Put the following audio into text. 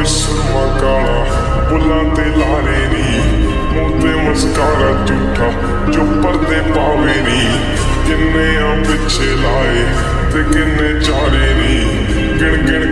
ਵੀ ਸੁਰਮਾ ਕਾਲਾ, ਬੁੱਲਾਂ ਤੇ ਲਾਰੇ ਨੀ, ਮੂੰਹ ਤੇ ਮਸਕਾਰਾ ਝੂਠਾ ਜੋ ਪਰਦੇ ਪਾਵੇ ਨੀ। ਕਿੰਨੇ ਆ ਪਿੱਛੇ ਲਾਏ ਤੇ ਕਿੰਨੇ ਚਾਰੇ ਨੀ, ਗਿਣ ਗਿਣ